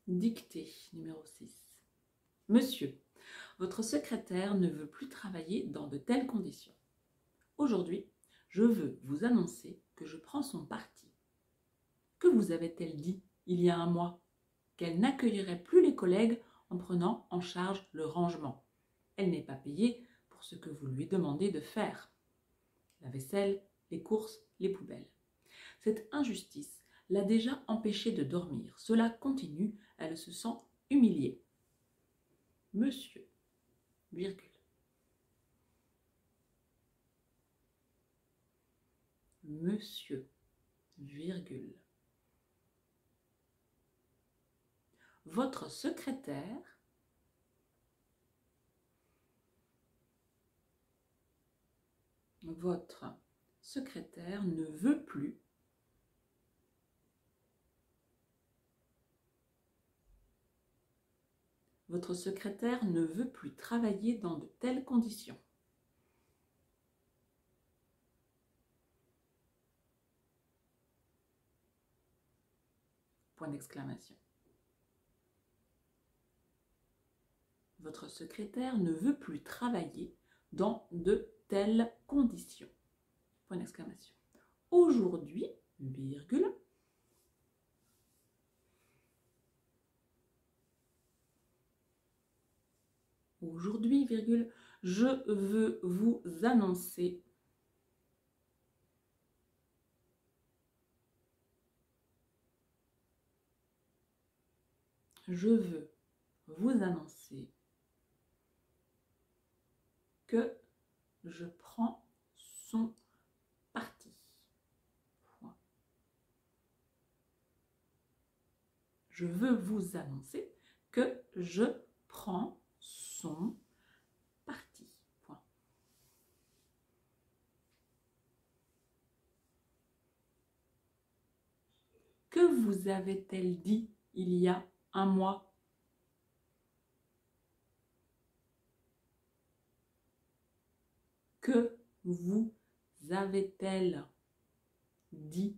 Dictée numéro 6. Monsieur, votre secrétaire ne veut plus travailler dans de telles conditions. Aujourd'hui, je veux vous annoncer que je prends son parti. Que vous avait-elle dit il y a un mois? Qu'elle n'accueillerait plus les collègues en prenant en charge le rangement. Elle n'est pas payée pour ce que vous lui demandez de faire. La vaisselle, les courses, les poubelles. Cette injustice l'a déjà empêchée de dormir. Cela continue, elle se sent humiliée. Monsieur, virgule. Monsieur, virgule. Votre secrétaire ne veut plus travailler dans de telles conditions. Point d'exclamation. Votre secrétaire ne veut plus travailler dans de telles conditions. Point d'exclamation. Aujourd'hui, virgule. Aujourd'hui, virgule, je veux vous annoncer que je prends son parti. Je veux vous annoncer que je prends son parti. Point. Que vous avait-elle dit il y a un mois? Que vous avait-elle dit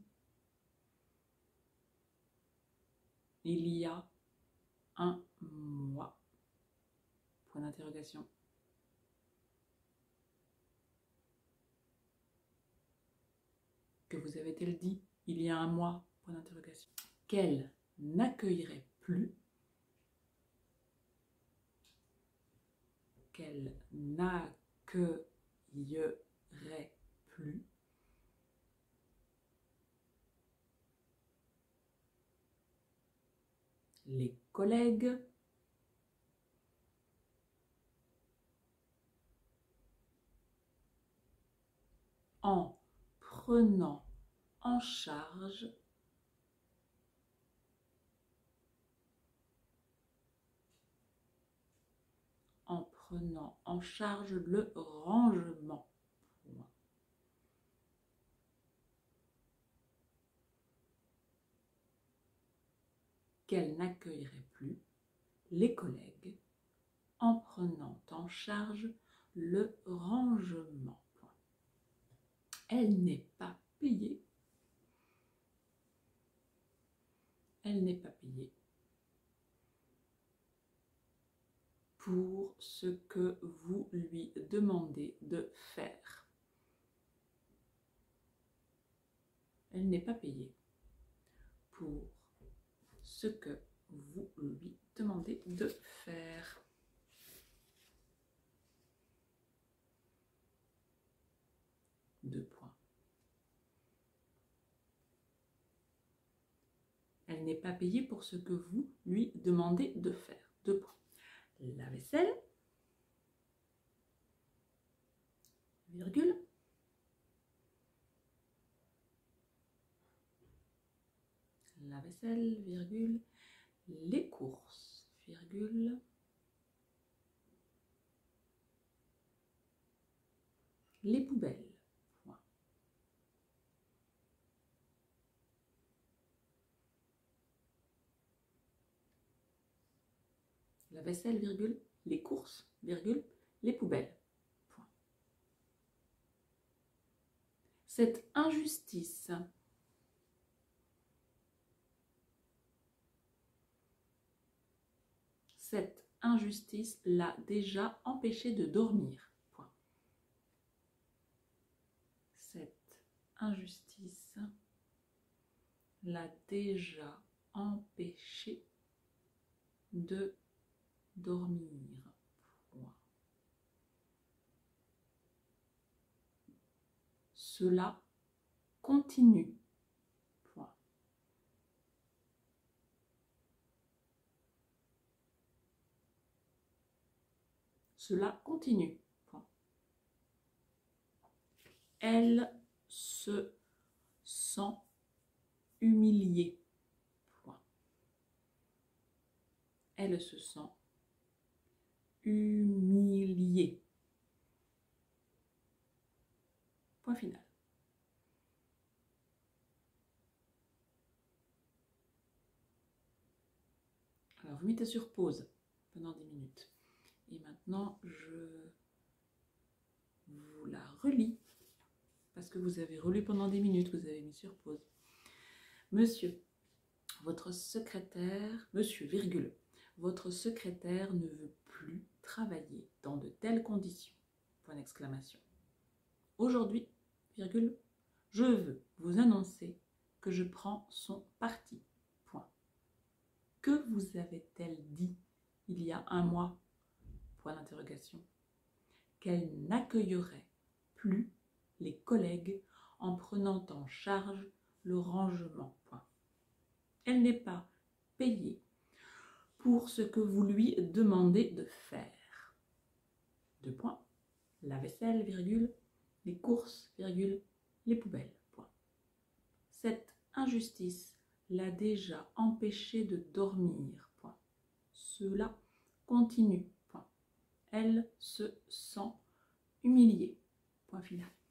il y a un mois? Point d'interrogation. Que vous avait-elle dit il y a un mois? Point d'interrogation. Qu'elle n'accueillerait plus. Qu'elle n'accueillerait plus les collègues en prenant en charge le rangement. Qu'elle n'accueillerait plus les collègues en prenant en charge le rangement. Elle n'est pas payée. Elle n'est pas payée pour ce que vous lui demandez de faire. Elle n'est pas payée pour ce que vous lui demandez de faire. Deux points. Elle n'est pas payée pour ce que vous lui demandez de faire. Deux points. La vaisselle, virgule. La vaisselle, virgule. Les courses, virgule. Les poubelles, point. La vaisselle, virgule. Les courses, virgule. Les poubelles, point. Cette injustice Cette injustice l'a déjà empêché de dormir. Point. Cette injustice l'a déjà empêché de dormir. Point. Cela continue. Point. Cela continue. Point. Elle se sent humiliée. Point. Elle se sent humiliée. Point final. Alors, vous mettez sur pause pendant 10 minutes. Et maintenant, je vous la relis, parce que vous avez relu pendant 10 minutes, vous avez mis sur pause. Monsieur, votre secrétaire, monsieur, virgule, votre secrétaire ne veut plus travailler dans de telles conditions. Point d'exclamation. Aujourd'hui, virgule, je veux vous annoncer que je prends son parti. Point. Que vous avait-elle dit il y a un mois? Point d'interrogation. Qu'elle n'accueillerait plus les collègues en prenant en charge le rangement. Point. Elle n'est pas payée pour ce que vous lui demandez de faire. Deux points. La vaisselle, virgule, les courses, virgule, les poubelles. Point. Cette injustice l'a déjà empêché de dormir. Point. Cela continue. Point. Elle se sent humiliée. Point final.